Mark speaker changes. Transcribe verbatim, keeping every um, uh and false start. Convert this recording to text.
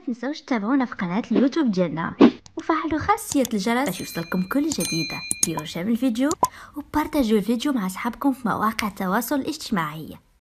Speaker 1: تنسوش تتابعونا في قناة اليوتيوب ديالنا وفعلوا خاصية الجرس باش يوصلكم كل جديدة. ديروا شير الفيديو وبارتاجوا الفيديو مع اصحابكم في مواقع التواصل الاجتماعي.